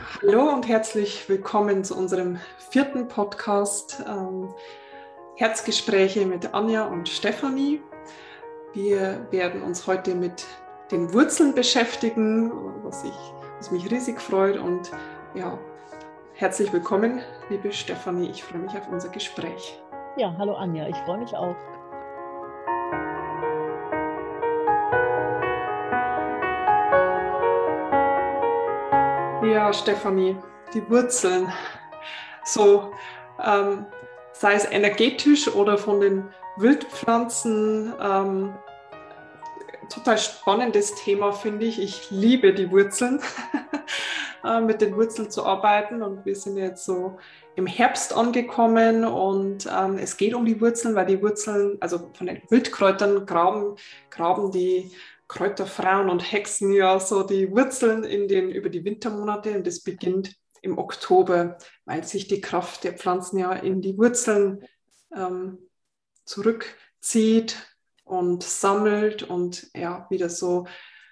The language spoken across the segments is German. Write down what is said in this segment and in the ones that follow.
Hallo und herzlich willkommen zu unserem 4. Podcast Herzgespräche mit Anja und Stefanie. Wir werden uns heute mit den Wurzeln beschäftigen, was mich riesig freut. Und ja, herzlich willkommen, liebe Stefanie. Ich freue mich auf unser Gespräch. Ja, hallo Anja, ich freue mich auch. Ja, Stefanie, die Wurzeln, so sei es energetisch oder von den Wildpflanzen, total spannendes Thema, finde ich. Ich liebe die Wurzeln, mit den Wurzeln zu arbeiten, und wir sind jetzt so im Herbst angekommen und es geht um die Wurzeln, weil die Wurzeln, also von den Wildkräutern graben die Kräuterfrauen und Hexen ja so die Wurzeln über die Wintermonate, und das beginnt im Oktober, weil sich die Kraft der Pflanzen ja in die Wurzeln zurückzieht und sammelt und ja, wieder so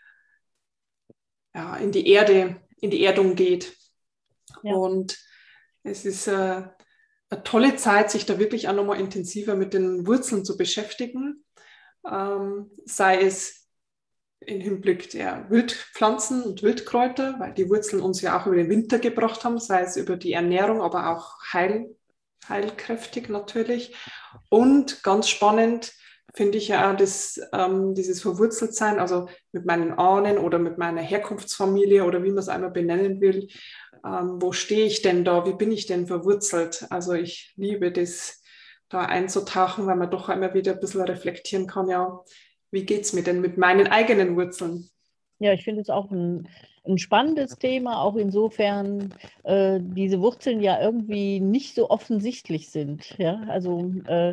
ja, in die Erdung geht. Ja. Und es ist eine tolle Zeit, sich da wirklich auch nochmal intensiver mit den Wurzeln zu beschäftigen, sei es im Hinblick der Wildpflanzen und Wildkräuter, weil die Wurzeln uns ja auch über den Winter gebracht haben, sei es über die Ernährung, aber auch heilkräftig natürlich. Und ganz spannend finde ich ja auch dieses Verwurzeltsein, also mit meinen Ahnen oder mit meiner Herkunftsfamilie oder wie man es einmal benennen will. Wo stehe ich denn da? Wie bin ich denn verwurzelt? Also ich liebe das, da einzutauchen, weil man doch immer wieder ein bisschen reflektieren kann, ja, wie geht es mir denn mit meinen eigenen Wurzeln? Ja, ich finde es auch ein spannendes Thema, auch insofern diese Wurzeln ja irgendwie nicht so offensichtlich sind. Ja? Also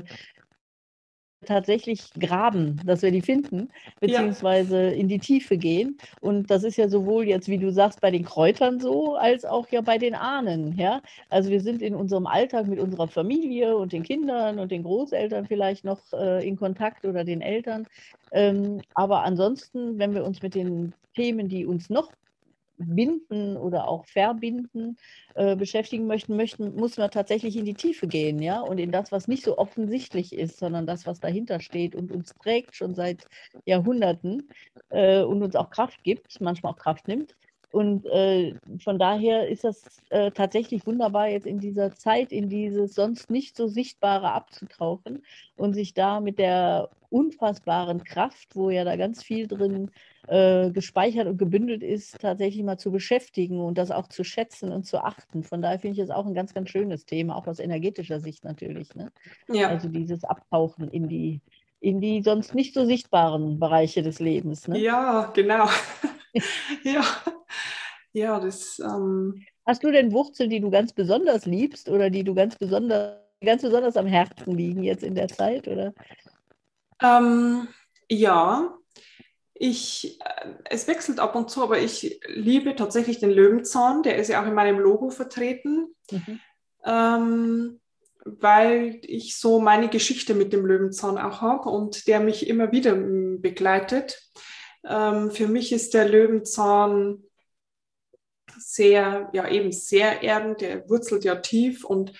tatsächlich graben, dass wir die finden, beziehungsweise in die Tiefe gehen. Und das ist ja sowohl jetzt, wie du sagst, bei den Kräutern so, als auch ja bei den Ahnen. Ja? Also wir sind in unserem Alltag mit unserer Familie und den Kindern und den Großeltern vielleicht noch in Kontakt oder den Eltern. Aber ansonsten, wenn wir uns mit den Themen, die uns noch binden oder auch verbinden, beschäftigen möchten, muss man tatsächlich in die Tiefe gehen, ja, und in das, was nicht so offensichtlich ist, sondern das, was dahinter steht und uns prägt schon seit Jahrhunderten und uns auch Kraft gibt, manchmal auch Kraft nimmt. Und von daher ist das tatsächlich wunderbar, jetzt in dieser Zeit, in dieses sonst nicht so Sichtbare abzutauchen und sich da mit der unfassbaren Kraft, wo ja da ganz viel drin gespeichert und gebündelt ist, tatsächlich mal zu beschäftigen und das auch zu schätzen und zu achten. Von daher finde ich es auch ein ganz, ganz schönes Thema, auch aus energetischer Sicht natürlich. Ne? Ja. Also dieses Abtauchen in die sonst nicht so sichtbaren Bereiche des Lebens. Ne? Ja, genau. Ja, ja, das. Hast du denn Wurzeln, die du ganz besonders liebst oder die du ganz besonders am Herzen liegen jetzt in der Zeit? Oder? Ja, es wechselt ab und zu, aber ich liebe tatsächlich den Löwenzahn. Der ist ja auch in meinem Logo vertreten, weil ich so meine Geschichte mit dem Löwenzahn auch habe und der mich immer wieder begleitet. Für mich ist der Löwenzahn sehr erdend, der wurzelt ja tief und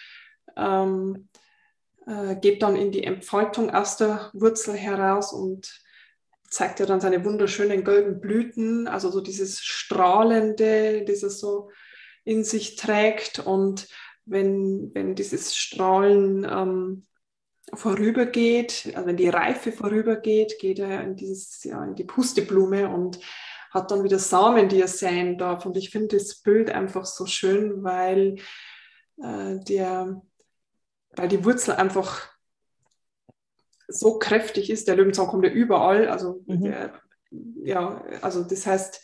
geht dann in die Entfaltung aus der Wurzel heraus und zeigt ja dann seine wunderschönen gelben Blüten, also so dieses Strahlende, das er so in sich trägt. Und wenn dieses Strahlen vorübergeht, also wenn die Reife vorübergeht, geht er in die Pusteblume und hat dann wieder Samen, die er säen darf. Und ich finde das Bild einfach so schön, weil die Wurzel einfach so kräftig ist. Der Löwenzahn kommt ja überall. Also, also das heißt,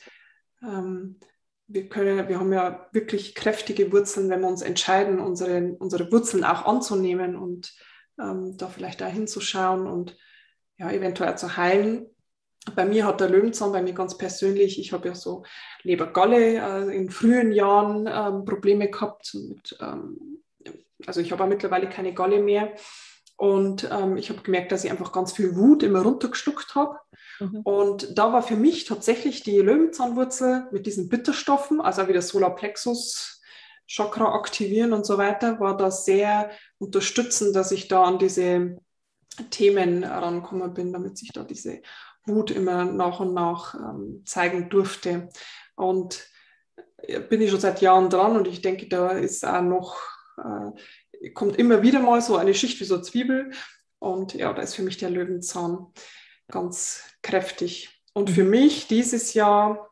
wir haben ja wirklich kräftige Wurzeln, wenn wir uns entscheiden, unsere Wurzeln auch anzunehmen und da vielleicht da hinzuschauen und ja, eventuell zu heilen. Bei mir hat der Löwenzahn, bei mir ganz persönlich, ich habe ja so Leber-Galle in frühen Jahren Probleme gehabt. Also ich habe auch mittlerweile keine Galle mehr. Und ich habe gemerkt, dass ich einfach ganz viel Wut immer runtergeschluckt habe. Und da war für mich tatsächlich die Löwenzahnwurzel mit diesen Bitterstoffen, also auch wieder Solarplexus, Chakra aktivieren und so weiter, war da sehr unterstützend, dass ich da an diese Themen rangekommen bin, damit sich da diese Wut immer nach und nach zeigen durfte. Und bin ich schon seit Jahren dran und ich denke, da ist auch noch, kommt immer wieder mal so eine Schicht wie so Zwiebel. Und ja, da ist für mich der Löwenzahn ganz kräftig. Und für mich dieses Jahr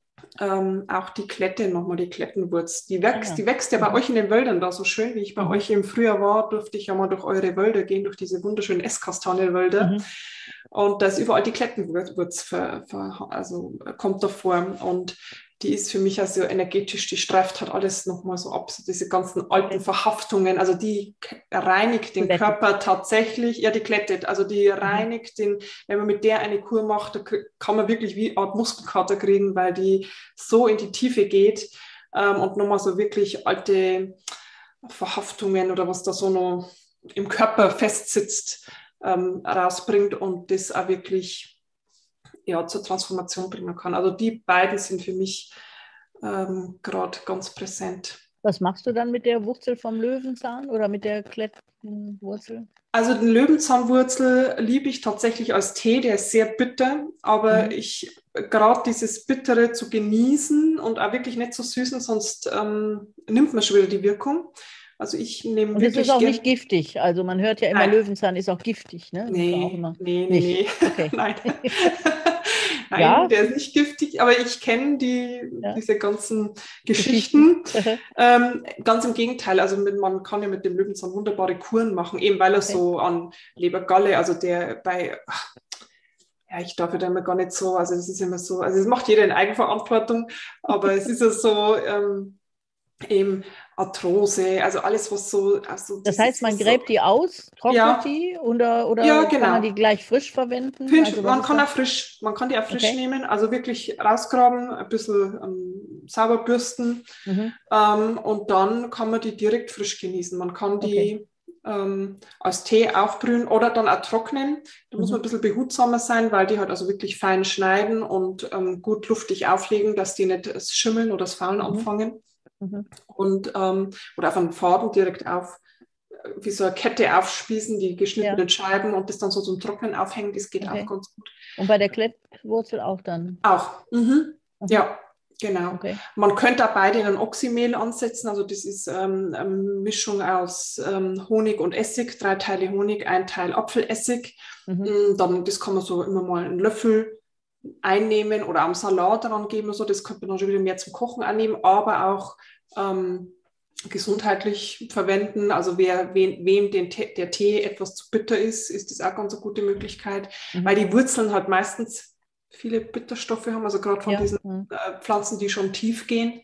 auch die Klette, nochmal die Klettenwurz. Die wächst ja bei euch in den Wäldern da so schön, wie ich bei euch im Frühjahr war, durfte ich ja mal durch eure Wälder gehen, durch diese wunderschönen Esskastanienwälder. Und da ist überall die Klettenwurz, also kommt davor. Und die ist für mich also energetisch, die streift halt alles nochmal so ab, so diese ganzen alten Verhaftungen. Also die reinigt den Körper tatsächlich, ja, die glättet, also die reinigt den, wenn man mit der eine Kur macht, da kann man wirklich wie eine Art Muskelkater kriegen, weil die so in die Tiefe geht und nochmal so wirklich alte Verhaftungen oder was da so noch im Körper festsitzt, rausbringt und das auch wirklich zur Transformation bringen kann. Also die beiden sind für mich gerade ganz präsent. Was machst du dann mit der Wurzel vom Löwenzahn oder mit der Klettenwurzel? Also den Löwenzahnwurzel liebe ich tatsächlich als Tee, der ist sehr bitter, aber ich gerade dieses Bittere zu genießen und auch wirklich nicht zu süßen, sonst nimmt man schon wieder die Wirkung. Also ich nehme und wirklich. Es ist auch nicht giftig. Also man hört ja immer, Nein. Löwenzahn ist auch giftig, ne? Nee. Okay. Nein. Nein, Ja? der ist nicht giftig, aber ich kenne diese ganzen Geschichten. Ganz im Gegenteil, also man kann ja mit dem Löwenzahn wunderbare Kuren machen, eben weil er so an Lebergalle, also ich darf ja da immer gar nicht so, also das ist immer so, also das macht jeder in Eigenverantwortung, aber es ist ja so, eben Arthrose, also alles, was so. Also das heißt, man gräbt die aus, trocknet die oder genau. kann man die gleich frisch verwenden? Man kann die auch frisch nehmen, also wirklich rausgraben, ein bisschen sauber bürsten und dann kann man die direkt frisch genießen. Man kann die als Tee aufbrühen oder dann auch trocknen. Da muss man ein bisschen behutsamer sein, weil die halt also wirklich fein schneiden und gut luftig auflegen, dass die nicht das Schimmeln oder das Faulen anfangen. Und oder auf einen Faden direkt wie so eine Kette aufspießen, die geschnittenen Scheiben und das dann so zum Trocknen aufhängen, das geht auch ganz gut. Und bei der Klettwurzel auch dann? Auch, ja, genau. Okay. Man könnte auch beide in ein Oxymehl ansetzen, also das ist eine Mischung aus Honig und Essig, 3 Teile Honig, 1 Teil Apfelessig. Dann, das kann man so immer mal einen Löffel einnehmen oder am Salat dran geben, so. Das könnte man dann schon wieder mehr zum Kochen annehmen, aber auch gesundheitlich verwenden. Also wem der Tee etwas zu bitter ist das auch ganz eine gute Möglichkeit, weil die Wurzeln halt meistens viele Bitterstoffe haben, also gerade von diesen Pflanzen, die schon tief gehen,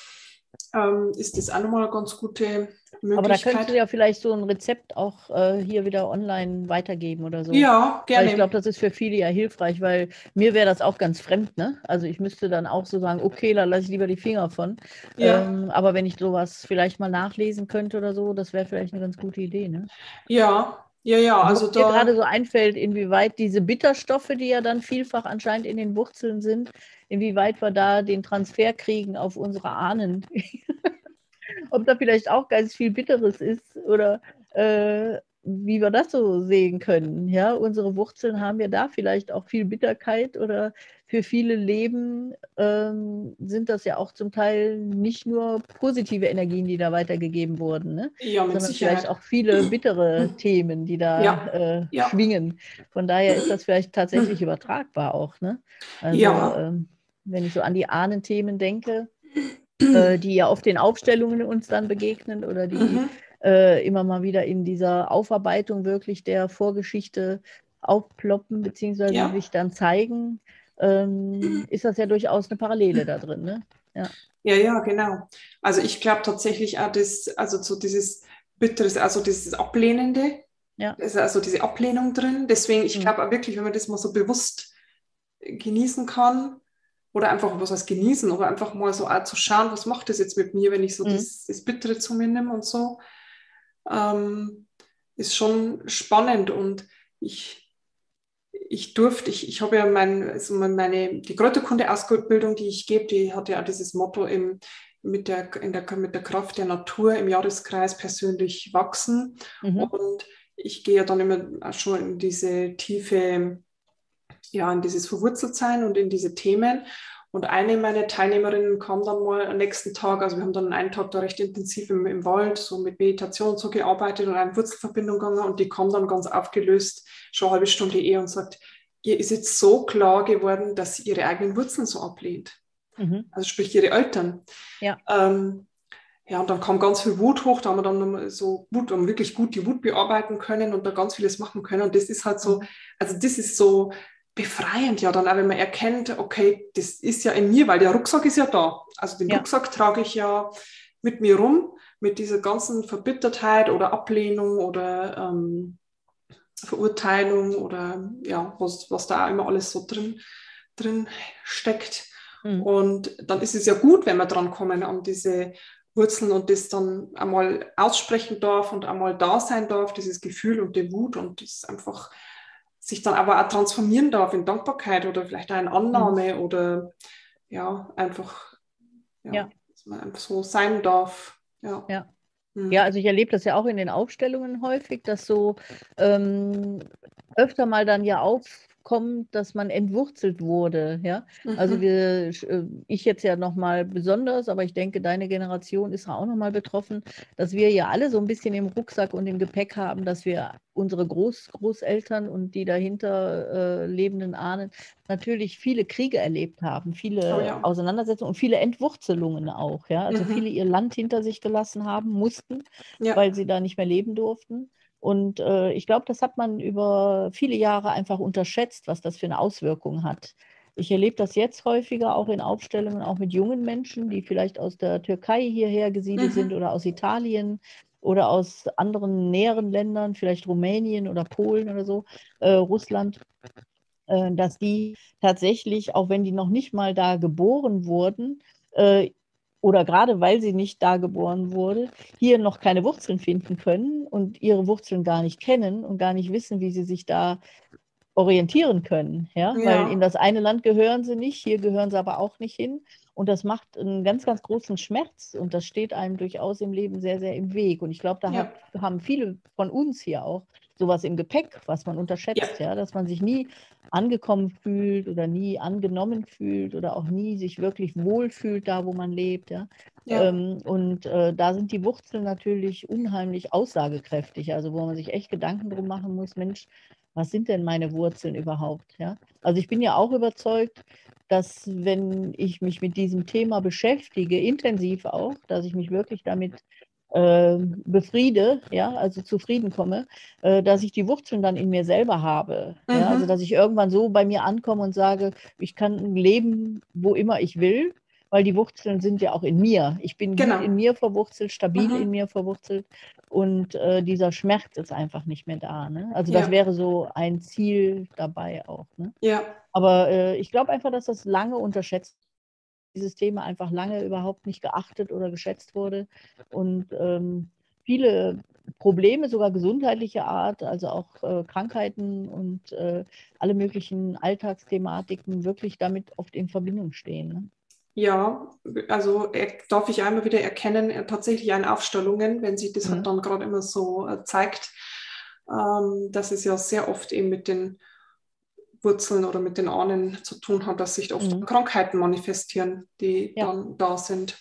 ist das auch nochmal eine ganz gute Möglichkeit. Aber da könntest du ja vielleicht so ein Rezept auch hier wieder online weitergeben oder so. Ja, gerne. Weil ich glaube, das ist für viele ja hilfreich, weil mir wäre das auch ganz fremd, ne? Also ich müsste dann auch so sagen, okay, da lasse ich lieber die Finger von. Ja. Aber wenn ich sowas vielleicht mal nachlesen könnte oder so, das wäre vielleicht eine ganz gute Idee, ne? Ja. Also was mir gerade so einfällt, inwieweit diese Bitterstoffe, die ja dann vielfach anscheinend in den Wurzeln sind, inwieweit wir da den Transfer kriegen auf unsere Ahnen. Ob da vielleicht auch ganz viel Bitteres ist oder wie wir das so sehen können. Ja, unsere Wurzeln haben ja da vielleicht auch viel Bitterkeit oder für viele Leben sind das ja auch zum Teil nicht nur positive Energien, die da weitergegeben wurden, ne? Ja, mit sondern Sicherheit. vielleicht auch viele bittere Themen, die da schwingen. Von daher ist das vielleicht tatsächlich übertragbar auch. Ne? Also wenn ich so an die Ahnenthemen denke, die ja auf den Aufstellungen uns dann begegnen oder die immer mal wieder in dieser Aufarbeitung wirklich der Vorgeschichte aufploppen beziehungsweise sich dann zeigen, ist das ja durchaus eine Parallele da drin. Ne? Ja, genau. Also ich glaube tatsächlich auch, also so dieses Bitteres, also dieses Ablehnende, da ist also diese Ablehnung drin. Deswegen, ich glaube auch wirklich, wenn man das mal so bewusst genießen kann, oder einfach, was heißt genießen, oder einfach mal so auch zu schauen, was macht das jetzt mit mir, wenn ich so das Bittere zu mir nehme und so, ist schon spannend und ich habe ja die Kräuterkunde-Ausbildung, die ich gebe, die hat ja auch dieses Motto mit der Kraft der Natur im Jahreskreis persönlich wachsen. Mhm. Und ich gehe ja dann immer auch schon in diese tiefe, ja, in dieses Verwurzeltsein und in diese Themen. Und eine meiner Teilnehmerinnen kam dann mal am nächsten Tag, also wir haben dann einen Tag da recht intensiv im Wald, so mit Meditation so gearbeitet und eine Wurzelverbindung gegangen und die kam dann ganz aufgelöst, schon eine halbe Stunde eher und sagt, ihr ist jetzt so klar geworden, dass sie ihre eigenen Wurzeln so ablehnt. Mhm. Also sprich ihre Eltern. Ja. Ja, und dann kam ganz viel Wut hoch, da haben wir dann nochmal so Wut, haben wirklich gut die Wut bearbeiten können und da ganz vieles machen können. Und das ist halt so, also das ist so befreiend, ja, dann auch wenn man erkennt, okay, das ist ja in mir, weil der Rucksack ist ja da. Also den Rucksack trage ich ja mit mir rum, mit dieser ganzen Verbittertheit oder Ablehnung oder Verurteilung oder ja, was da auch immer alles so drin steckt. Mhm. Und dann ist es ja gut, wenn wir dran kommen an diese Wurzeln und das dann einmal aussprechen darf und einmal da sein darf, dieses Gefühl und die Wut und das einfach sich dann aber auch transformieren darf in Dankbarkeit oder vielleicht auch in Annahme oder ja, einfach, Ja. dass man einfach so sein darf. Ja. Ja. Ja, also ich erlebe das ja auch in den Aufstellungen häufig, dass so öfter mal dann ja aufkommt, dass man entwurzelt wurde. Ja? Also ich jetzt ja nochmal besonders, aber ich denke, deine Generation ist ja auch nochmal betroffen, dass wir ja alle so ein bisschen im Rucksack und im Gepäck haben, dass wir unsere Großeltern und die dahinter lebenden Ahnen natürlich viele Kriege erlebt haben, viele Auseinandersetzungen und viele Entwurzelungen auch. Ja? Also viele ihr Land hinter sich gelassen haben mussten, weil sie da nicht mehr leben durften. Und ich glaube, das hat man über viele Jahre einfach unterschätzt, was das für eine Auswirkung hat. Ich erlebe das jetzt häufiger auch in Aufstellungen, auch mit jungen Menschen, die vielleicht aus der Türkei hierher gesiedelt sind oder aus Italien oder aus anderen näheren Ländern, vielleicht Rumänien oder Polen oder so, Russland, dass die tatsächlich, auch wenn die noch nicht mal da geboren wurden, oder gerade weil sie nicht da geboren wurde, hier noch keine Wurzeln finden können und ihre Wurzeln gar nicht kennen und gar nicht wissen, wie sie sich da orientieren können. Ja? Weil in das eine Land gehören sie nicht, hier gehören sie aber auch nicht hin. Und das macht einen ganz, ganz großen Schmerz und das steht einem durchaus im Leben sehr, sehr im Weg. Und ich glaube, da haben viele von uns hier auch sowas im Gepäck, was man unterschätzt, ja, dass man sich nie angekommen fühlt oder nie angenommen fühlt oder auch nie sich wirklich wohlfühlt da, wo man lebt. Ja. Da sind die Wurzeln natürlich unheimlich aussagekräftig, also wo man sich echt Gedanken drum machen muss, Mensch, was sind denn meine Wurzeln überhaupt? Ja? Also ich bin ja auch überzeugt, dass wenn ich mich mit diesem Thema beschäftige, intensiv auch, dass ich mich wirklich damit befriede, ja, also zufrieden komme, dass ich die Wurzeln dann in mir selber habe. Ja? Also dass ich irgendwann so bei mir ankomme und sage, ich kann leben, wo immer ich will, weil die Wurzeln sind ja auch in mir. Ich bin gut in mir verwurzelt, stabil in mir verwurzelt und dieser Schmerz ist einfach nicht mehr da. Ne? Also das wäre so ein Ziel dabei auch. Ne? Aber ich glaube einfach, dass das lange unterschätzt, dieses Thema einfach lange überhaupt nicht geachtet oder geschätzt wurde und viele Probleme, sogar gesundheitlicher Art, also auch Krankheiten und alle möglichen Alltagsthematiken wirklich damit oft in Verbindung stehen. Ne? Ja, also darf ich einmal wieder erkennen, tatsächlich an Aufstellungen, wenn sich das halt dann gerade immer so zeigt, dass es ja sehr oft eben mit den Wurzeln oder mit den Ahnen zu tun hat, dass sich oft Krankheiten manifestieren, die dann da sind.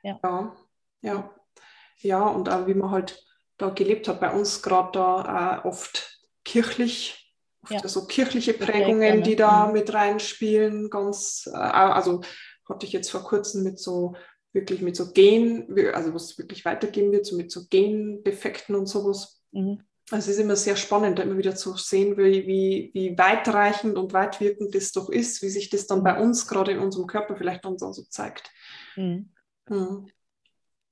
Ja, und auch wie man halt da gelebt hat, bei uns gerade da oft kirchlich, so kirchliche Prägungen, die da mit reinspielen, ganz, also hatte ich jetzt vor kurzem mit so Gen, also was wirklich weitergehen wird, so mit so Gendefekten und sowas. Also es ist immer sehr spannend, da immer wieder zu sehen, wie weitreichend und weitwirkend das doch ist, wie sich das dann bei uns, gerade in unserem Körper vielleicht dann so zeigt.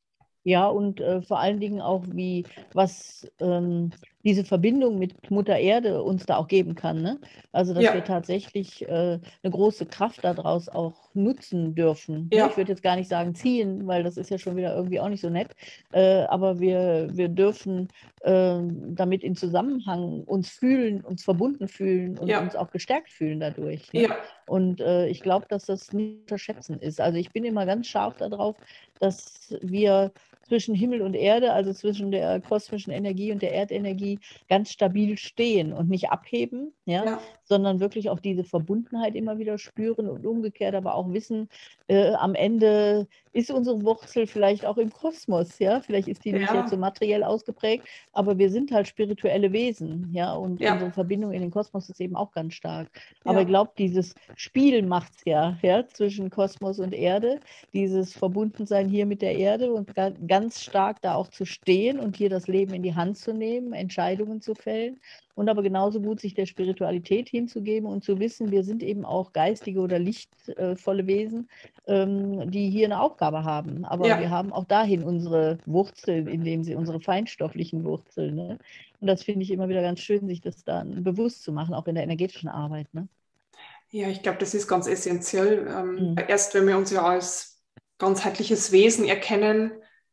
Ja, und vor allen Dingen auch, was diese Verbindung mit Mutter Erde uns da auch geben kann. Ne? Also, dass wir Ja, tatsächlich eine große Kraft daraus auch nutzen dürfen. Ne? Ich ja, würde jetzt gar nicht sagen ziehen, weil das ist ja schon wieder irgendwie auch nicht so nett. Aber wir dürfen damit in Zusammenhang uns fühlen, uns verbunden fühlen und uns ja, auch gestärkt fühlen dadurch. Ne? ja, Und ich glaube, dass das nicht zu unterschätzen ist. Also ich bin immer ganz scharf darauf, dass wir zwischen Himmel und Erde, also zwischen der kosmischen Energie und der Erdenergie, ganz stabil stehen und nicht abheben, ja, ja, sondern wirklich auch diese Verbundenheit immer wieder spüren und umgekehrt aber auch wissen, am Ende ist unsere Wurzel vielleicht auch im Kosmos, ja, vielleicht ist die nicht jetzt so ja, materiell ausgeprägt, aber wir sind halt spirituelle Wesen, ja, und unsere ja, Verbindung in den Kosmos ist eben auch ganz stark. Aber ich ja, glaube, dieses Spiel macht es ja, zwischen Kosmos und Erde, dieses Verbundensein hier mit der Erde und ganz stark da auch zu stehen und hier das Leben in die Hand zu nehmen, Entscheidungen zu fällen und aber genauso gut sich der Spiritualität hinzugeben und zu wissen, wir sind eben auch geistige oder lichtvolle Wesen, die hier eine Aufgabe haben. Aber wir ja. haben auch dahin unsere Wurzeln, indem sie unsere feinstofflichen Wurzeln. Ne? Und das finde ich immer wieder ganz schön, sich das dann bewusst zu machen, auch in der energetischen Arbeit. Ne? Ja, ich glaube, das ist ganz essentiell. Mhm. Erst wenn wir uns ja als ganzheitliches Wesen erkennen,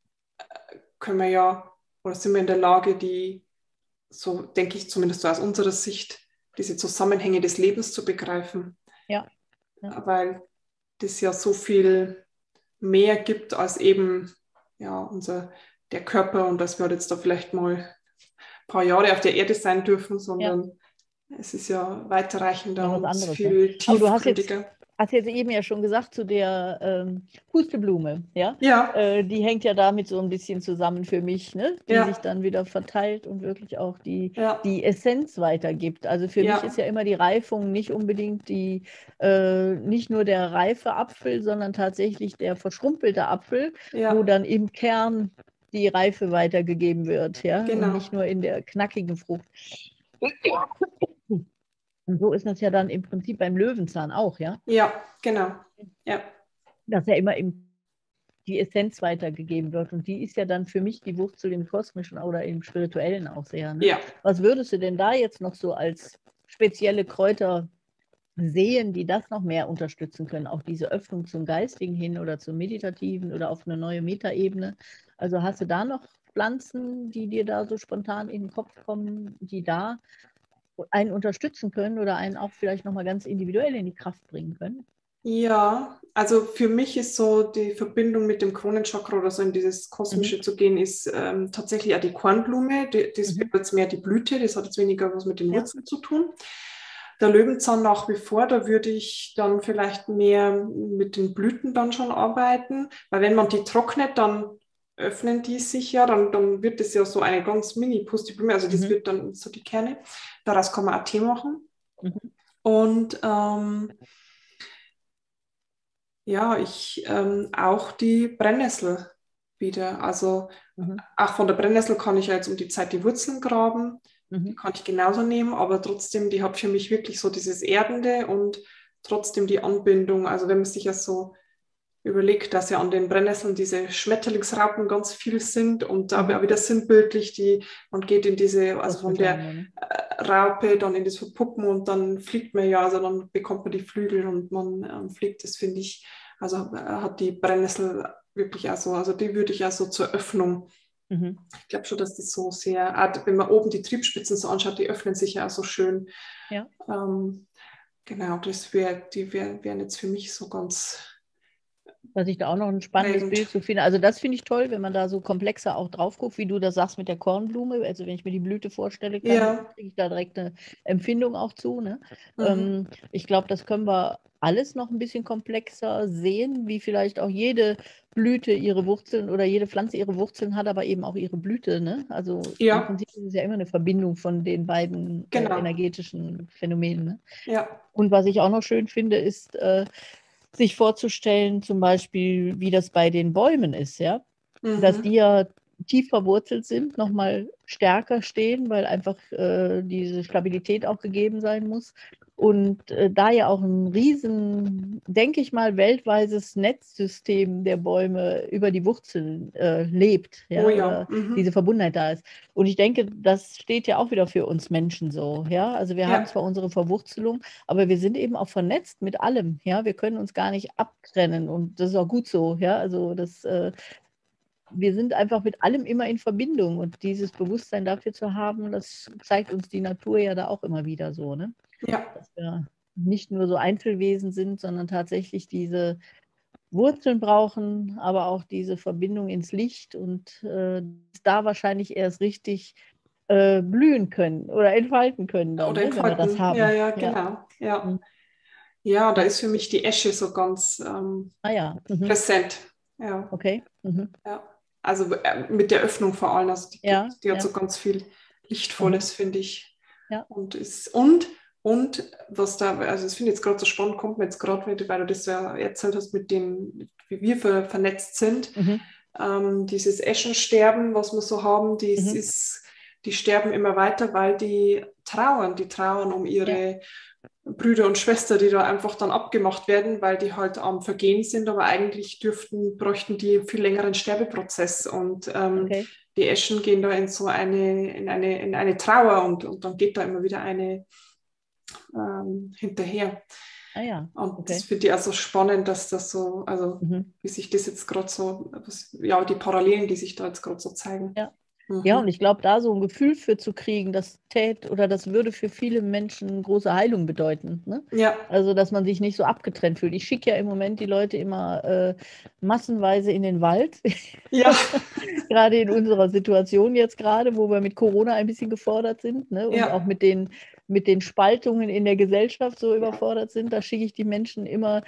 können wir ja, oder sind wir in der Lage, die, so denke ich zumindest so aus unserer Sicht, diese Zusammenhänge des Lebens zu begreifen. Ja, ja. Weil das ja so viel mehr gibt als eben ja, der Körper und dass wir halt jetzt da vielleicht mal ein paar Jahre auf der Erde sein dürfen, Ja. sondern es ist ja Noch weiterreichender was und anderes, ne? viel Aber du hast tiefgründiger. jetzt eben ja schon gesagt zu der Pusteblume, ja? Ja, Die hängt ja damit so ein bisschen zusammen für mich, ne? Die sich ja, dann wieder verteilt und wirklich auch ja, die Essenz weitergibt. Also für mich ist ja, ja immer die Reifung nicht unbedingt nicht nur der reife Apfel, sondern tatsächlich der verschrumpelte Apfel, wo ja, dann im Kern die Reife weitergegeben wird, ja? Und nicht genau. nur in der knackigen Frucht. Und so ist das ja dann im Prinzip beim Löwenzahn auch, ja. Ja, genau. Ja, Dass ja immer die Essenz weitergegeben wird. Und die ist ja dann für mich die Wurzel im Kosmischen oder im Spirituellen auch sehr. Ne? ja. Was würdest du denn da jetzt noch so als spezielle Kräuter sehen, die das noch mehr unterstützen können? Auch diese Öffnung zum Geistigen hin oder zum Meditativen oder auf eine neue Metaebene. Also hast du da noch Pflanzen, die dir da so spontan in den Kopf kommen, die da einen unterstützen können oder einen auch vielleicht nochmal ganz individuell in die Kraft bringen können? Ja, also für mich ist so die Verbindung mit dem Kronenchakra oder so in dieses Mhm. Kosmische zu gehen, ist tatsächlich auch die Kornblume. Das wäre Mhm. jetzt mehr die Blüte, das hat jetzt weniger was mit den Ja. Wurzeln zu tun. Der Löwenzahn nach wie vor, da würde ich dann vielleicht mehr mit den Blüten dann schon arbeiten, weil wenn man die trocknet, dann öffnen die sich ja, dann wird das ja so eine ganz Mini-Pusteblume, also das Mhm. wird dann so die Kerne. Daraus kann man auch Tee machen. Mhm. Und ja, auch die Brennnessel wieder. Also Mhm. auch von der Brennnessel kann ich ja jetzt um die Zeit die Wurzeln graben. Die Mhm. kann ich genauso nehmen, aber trotzdem, die hat für mich wirklich so dieses Erdende und trotzdem die Anbindung. Also wenn man sich ja so überlegt, dass ja an den Brennnesseln diese Schmetterlingsraupen ganz viel sind und aber auch Mhm. wieder sinnbildlich, man geht in diese, also von Kosmische der Ebene, ne? Raupe dann in das Verpuppen und dann fliegt man ja, also dann bekommt man die Flügel und man fliegt, das finde ich, also hat die Brennnessel wirklich auch so, also die würde ich auch so zur Öffnung, Mhm. ich glaube schon, dass das so sehr, wenn man oben die Triebspitzen so anschaut, die öffnen sich ja auch so schön. Ja. Ähm, genau, die wären jetzt für mich so ganz Was ich da auch noch ein spannendes prägend. Bild zu finde. Also das finde ich toll, wenn man da so komplexer auch drauf guckt, wie du das sagst mit der Kornblume. Also wenn ich mir die Blüte vorstelle, kriege Ja, ich da direkt eine Empfindung auch zu. Ne? mhm. Ich glaube, das können wir alles noch ein bisschen komplexer sehen, wie vielleicht auch jede Blüte ihre Wurzeln oder jede Pflanze ihre Wurzeln hat, aber eben auch ihre Blüte. Ne? Also im Ja, Prinzip ist es ja immer eine Verbindung von den beiden genau. energetischen Phänomenen. Ne? Ja. Und was ich auch noch schön finde, ist, sich vorzustellen, zum Beispiel, wie das bei den Bäumen ist, ja, dass die Mhm. ja tief verwurzelt sind, nochmal stärker stehen, weil einfach diese Stabilität auch gegeben sein muss. Und da ja auch ein riesen, denke ich mal, weltweites Netzsystem der Bäume über die Wurzeln lebt, Oh ja, ja. oder diese Verbundenheit da ist. Und ich denke, das steht ja auch wieder für uns Menschen so, ja. Also wir haben Ja. zwar unsere Verwurzelung, aber wir sind eben auch vernetzt mit allem, ja. Wir können uns gar nicht abtrennen und das ist auch gut so, ja. Also wir sind einfach mit allem immer in Verbindung und dieses Bewusstsein dafür zu haben, das zeigt uns die Natur ja da auch immer wieder so, ne? Ja. Dass wir nicht nur so Einzelwesen sind, sondern tatsächlich diese Wurzeln brauchen, aber auch diese Verbindung ins Licht und da wahrscheinlich erst richtig blühen können oder entfalten können dann, Oder ne, wenn wir das entfalten. Ja, haben. ja, Ja. genau. Ja. Mhm. Ja, da ist für mich die Esche so ganz Ah ja. Mhm. präsent. Ja. Okay. Mhm. Ja. Also mit der Öffnung vor allem. Also Ja, die hat ja. so ganz viel Mhm. Lichtvolles, finde ich. Ja. Und was da, also das finde ich jetzt gerade so spannend, kommt mir jetzt gerade, weil du das ja erzählt hast, mit dem, wie wir vernetzt sind. Mhm. Dieses Eschensterben, was wir so haben, Mhm. die sterben immer weiter, weil die trauern um Ja. ihre Brüder und Schwestern, die da einfach dann abgemacht werden, weil die halt am Vergehen sind, aber eigentlich bräuchten die einen viel längeren Sterbeprozess. Und Okay. die Eschen gehen da in eine Trauer und dann geht da immer wieder eine hinterher. Ah ja. Und das Okay. finde ich also spannend, dass das so, also Mhm. wie sich das jetzt gerade so, ja, die Parallelen, die sich da jetzt gerade so zeigen. Ja. Ja, und Mhm. ich glaube, da so ein Gefühl für zu kriegen, das würde für viele Menschen große Heilung bedeuten. Ne? Ja, Also, dass man sich nicht so abgetrennt fühlt. Ich schicke ja im Moment die Leute immer massenweise in den Wald, ja, gerade in unserer Situation jetzt gerade, wo wir mit Corona ein bisschen gefordert sind, ne? Und auch ja, mit den Spaltungen in der Gesellschaft so ja, überfordert sind. Da schicke ich die Menschen immer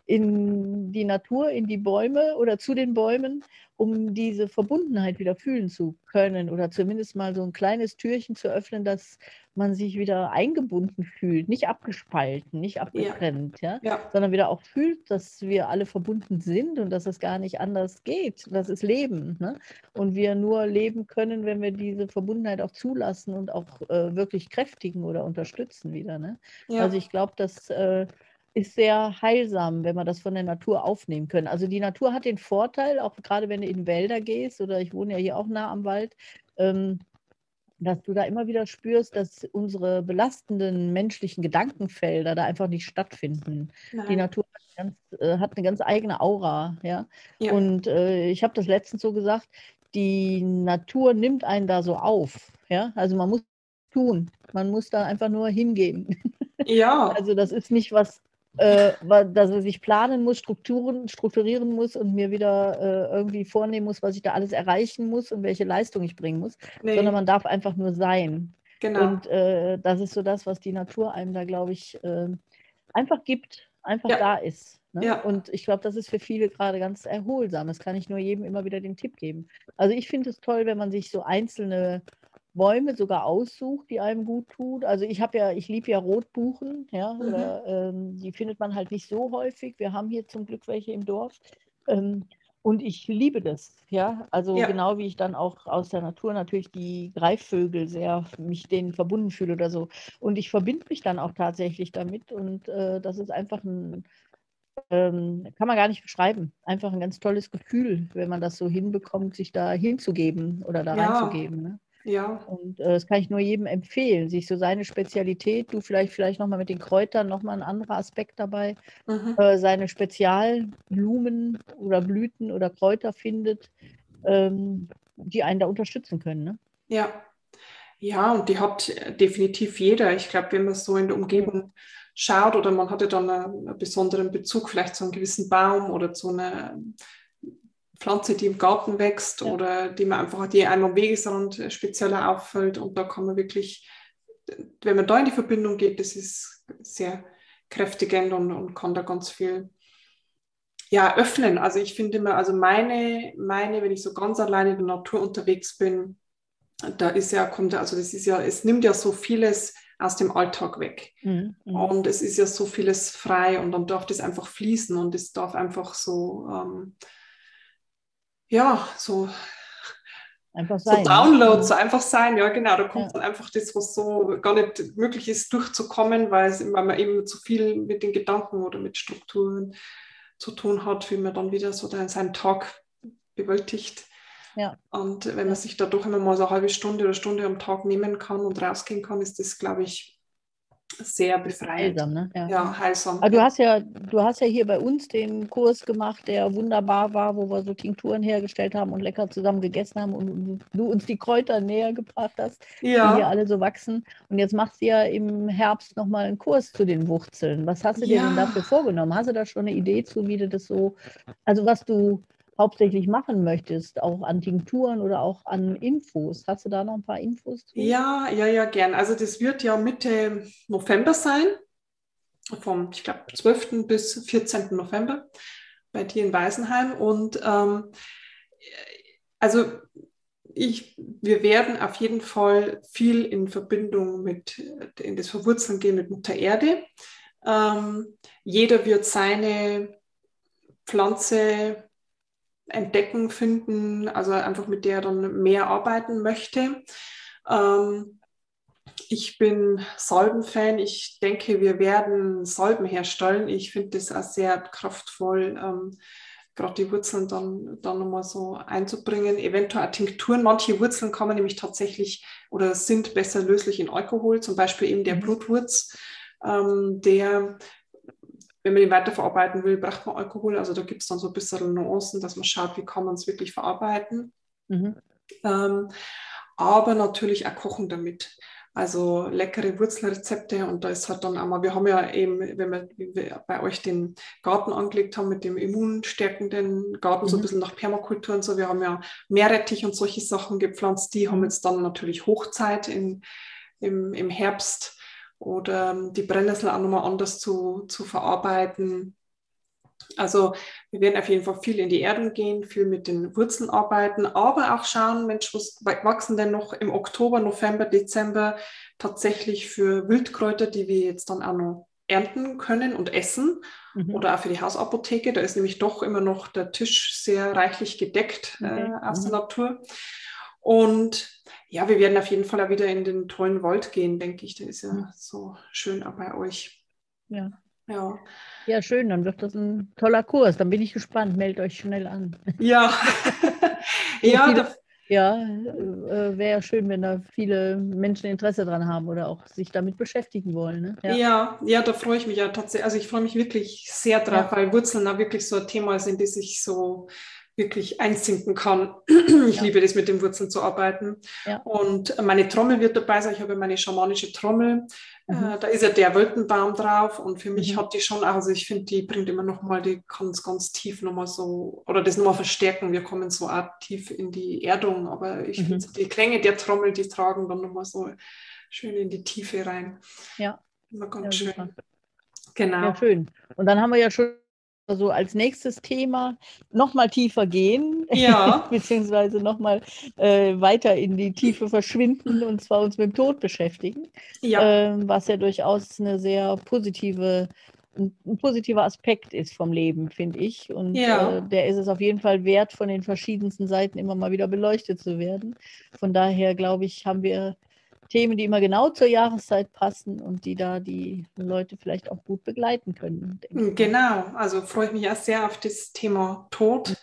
in die Natur, in die Bäume oder zu den Bäumen, um diese Verbundenheit wieder fühlen zu können oder zumindest mal so ein kleines Türchen zu öffnen, dass man sich wieder eingebunden fühlt, nicht abgespalten, nicht ja, abgetrennt, ja, ja, sondern wieder auch fühlt, dass wir alle verbunden sind und dass es gar nicht anders geht. Das ist Leben, ne? Und wir nur leben können, wenn wir diese Verbundenheit auch zulassen und auch wirklich kräftigen oder unterstützen wieder, ne? Also ja, ich glaube, das ist sehr heilsam, wenn wir das von der Natur aufnehmen können. Also die Natur hat den Vorteil, auch gerade wenn du in Wälder gehst, oder ich wohne ja hier auch nah am Wald, ähm, dass du da immer wieder spürst, dass unsere belastenden menschlichen Gedankenfelder da einfach nicht stattfinden. Die nein, Natur hat eine ganz eigene Aura, ja. ja, Und ich habe das letztens so gesagt, die Natur nimmt einen da so auf, ja. Also man muss tun, man muss da einfach nur hingehen. ja, Also das ist nicht was, dass ich planen muss, strukturieren muss und mir wieder irgendwie vornehmen muss, was ich da alles erreichen muss und welche Leistung ich bringen muss, sondern nee, man darf einfach nur sein. genau, Und das ist so das, was die Natur einem da, glaube ich, einfach gibt, einfach ja, da ist. Ne? ja, Und ich glaube, das ist für viele gerade ganz erholsam. Das kann ich nur jedem immer wieder den Tipp geben. Also ich finde es toll, wenn man sich so einzelne Bäume sogar aussucht, die einem gut tut. Also ich liebe ja Rotbuchen, ja, mhm. oder die findet man halt nicht so häufig. Wir haben hier zum Glück welche im Dorf. Ähm, und ich liebe das, ja. Also Ja, genau wie ich dann auch aus der Natur natürlich die Greifvögel sehr mich denen verbunden fühle oder so. Und ich verbinde mich dann auch tatsächlich damit. Und das ist einfach kann man gar nicht beschreiben. Einfach ein ganz tolles Gefühl, wenn man das so hinbekommt, sich da hinzugeben oder da ja, reinzugeben. Ne? ja, Und das kann ich nur jedem empfehlen, sich so seine Spezialität, du vielleicht nochmal mit den Kräutern nochmal ein anderer Aspekt dabei, mhm. seine Spezialblumen oder Blüten oder Kräuter findet, die einen da unterstützen können. Ne? Ja. Ja, und die hat definitiv jeder. Ich glaube, wenn man so in der Mhm. Umgebung schaut oder man hatte dann einen besonderen Bezug, vielleicht zu einem gewissen Baum oder zu einer Pflanze, die im Garten wächst Ja, oder die einem am Wegesrand spezieller auffällt. Und da kann man wirklich, wenn man da in die Verbindung geht, das ist sehr kräftigend und kann da ganz viel ja, öffnen. Also ich finde immer, also wenn ich so ganz alleine in der Natur unterwegs bin, da ist ja, also das ist ja, es nimmt ja so vieles aus dem Alltag weg. mhm. Mhm. Und es ist ja so vieles frei und dann darf das einfach fließen und es darf einfach so, ja, so Einfach so sein, ne? Downloads, so einfach sein, ja genau, da kommt Ja. dann einfach das, was so gar nicht möglich ist, durchzukommen, weil man eben zu viel mit den Gedanken oder mit Strukturen zu tun hat, wie man dann wieder so seinen Tag bewältigt. Ja. Und wenn man sich da doch immer mal so eine halbe Stunde oder Stunde am Tag nehmen kann und rausgehen kann, ist das, glaube ich, sehr befreiend. Heilsam, ne? Ja. Ja, heilsam. Aber du hast ja hier bei uns den Kurs gemacht, der wunderbar war, wo wir so Tinkturen hergestellt haben und lecker zusammen gegessen haben und du uns die Kräuter näher gebracht hast, die hier Ja, alle so wachsen. Und jetzt machst du ja im Herbst nochmal einen Kurs zu den Wurzeln. Was hast du dir denn ja. dafür vorgenommen? Hast du da schon eine Idee zu, wie du das so, also was du hauptsächlich machen möchtest, auch an Tinkturen oder auch an Infos? Hast du da noch ein paar Infos zu? Ja, gern. Also das wird ja Mitte November sein, vom, ich glaube, 12. bis 14. November bei dir in Weisenheim. Und also wir werden auf jeden Fall viel in Verbindung mit, in das Verwurzeln gehen mit Mutter Erde. Jeder wird seine Pflanze entdecken, finden, also einfach mit der er dann mehr arbeiten möchte. Ich bin Salben-Fan. Ich denke, wir werden Salben herstellen. Ich finde das auch sehr kraftvoll, gerade die Wurzeln dann nochmal so einzubringen. Eventuell auch Tinkturen. Manche Wurzeln kann man nämlich tatsächlich oder sind besser löslich in Alkohol, zum Beispiel eben der Blutwurz, der, wenn man ihn weiterverarbeiten will, braucht man Alkohol. Also da gibt es dann so ein bisschen Nuancen, dass man schaut, wie kann man es wirklich verarbeiten. Mhm. Aber natürlich auch kochen damit. Also leckere Wurzelrezepte und da ist halt dann einmal, wir haben ja eben, wie wir bei euch den Garten angelegt haben mit dem immunstärkenden Garten, so ein bisschen nach Permakultur und so, wir haben ja Meerrettich und solche Sachen gepflanzt, die haben jetzt dann natürlich Hochzeit im Herbst oder die Brennnessel auch nochmal anders zu verarbeiten. Also wir werden auf jeden Fall viel in die Erdung gehen, viel mit den Wurzeln arbeiten, aber auch schauen, Mensch, was wachsen denn noch im Oktober, November, Dezember tatsächlich für Wildkräuter, die wir jetzt dann auch noch ernten können und essen oder auch für die Hausapotheke. Da ist nämlich doch immer noch der Tisch sehr reichlich gedeckt aus der Natur. Und ja, wir werden auf jeden Fall auch wieder in den tollen Wald gehen, denke ich. Der ist ja so schön auch bei euch. Ja. Ja. Ja, schön, dann wird das ein toller Kurs. Dann bin ich gespannt. Meldet euch schnell an. Ja, So ja, viele, ja, wäre ja schön, wenn da viele Menschen Interesse dran haben oder auch sich damit beschäftigen wollen. Ne? Ja. ja, da freue ich mich ja tatsächlich. Also ich freue mich wirklich sehr drauf, weil Wurzeln da wirklich so ein Thema sind, das ich so wirklich einsinken kann. Ich liebe das, mit den Wurzeln zu arbeiten. Ja. Und meine Trommel wird dabei sein. Ich habe meine schamanische Trommel. Da ist ja der Weltenbaum drauf. Und für mich hat die schon, also ich finde, die bringt immer nochmal, die kann es ganz tief nochmal so, oder das nochmal verstärken. Wir kommen so auch tief in die Erdung. Aber ich finde, die Klänge der Trommel, die tragen dann nochmal so schön in die Tiefe rein. Ja. Immer ganz Ja, schön. super. Genau. Ja, schön. Und dann haben wir ja schon so als nächstes Thema nochmal tiefer gehen, Ja. beziehungsweise nochmal weiter in die Tiefe verschwinden und zwar uns mit dem Tod beschäftigen, Ja. Was ja durchaus eine sehr ein positiver Aspekt ist vom Leben, finde ich. Und Ja. der ist es auf jeden Fall wert, von den verschiedensten Seiten immer mal wieder beleuchtet zu werden. Von daher, glaube ich, haben wir Themen, die immer genau zur Jahreszeit passen und die da die Leute vielleicht auch gut begleiten können. Genau. Also freue ich mich auch sehr auf das Thema Tod,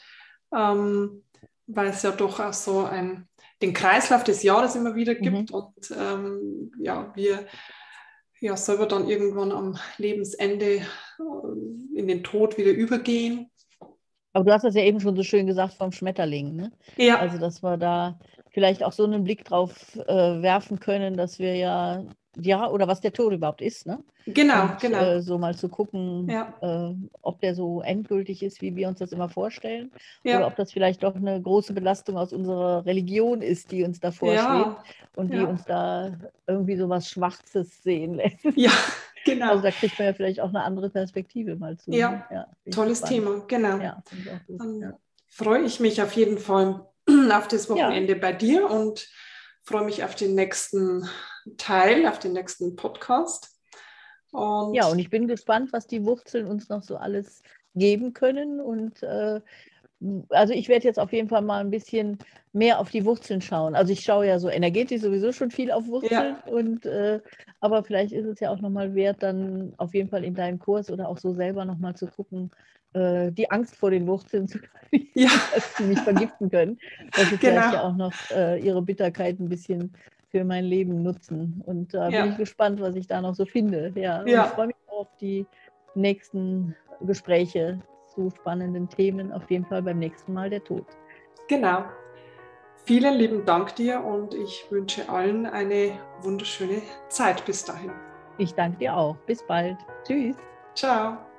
weil es ja doch auch so den Kreislauf des Jahres immer wieder gibt und ja, wir ja selber dann irgendwann am Lebensende in den Tod wieder übergehen. Aber du hast das ja eben schon so schön gesagt vom Schmetterling, ne? Ja. Also, dass wir da vielleicht auch so einen Blick drauf werfen können, dass wir ja, oder was der Tod überhaupt ist, ne? Genau, Und genau. so mal zu gucken, ob der so endgültig ist, wie wir uns das immer vorstellen, oder ob das vielleicht doch eine große Belastung aus unserer Religion ist, die uns davor schwebt und die uns da irgendwie so was Schwarzes sehen lässt. Ja, genau. Also da kriegt man ja vielleicht auch eine andere Perspektive mal zu. Ja, ne? tolles Thema, genau. Ja, finde ich auch gut. Dann freue ich mich auf jeden Fall auf das Wochenende bei dir und freue mich auf den nächsten Teil, auf den nächsten Podcast. Und ja, und ich bin gespannt, was die Wurzeln uns noch so alles geben können und also ich werde jetzt auf jeden Fall mal ein bisschen mehr auf die Wurzeln schauen. Also ich schaue ja so energetisch sowieso schon viel auf Wurzeln, aber vielleicht ist es ja auch nochmal wert, dann auf jeden Fall in deinen Kurs oder auch so selber nochmal zu gucken, die Angst vor den Wurzeln zu Ja. dass sie mich vergiften können, dass sie vielleicht ja auch noch ihre Bitterkeit ein bisschen für mein Leben nutzen. Und da bin ich gespannt, was ich da noch so finde. Ja, und ich freue mich auf die nächsten Gespräche zu spannenden Themen. Auf jeden Fall beim nächsten Mal der Tod. Genau. Vielen lieben Dank dir und ich wünsche allen eine wunderschöne Zeit bis dahin. Ich danke dir auch. Bis bald. Tschüss. Ciao.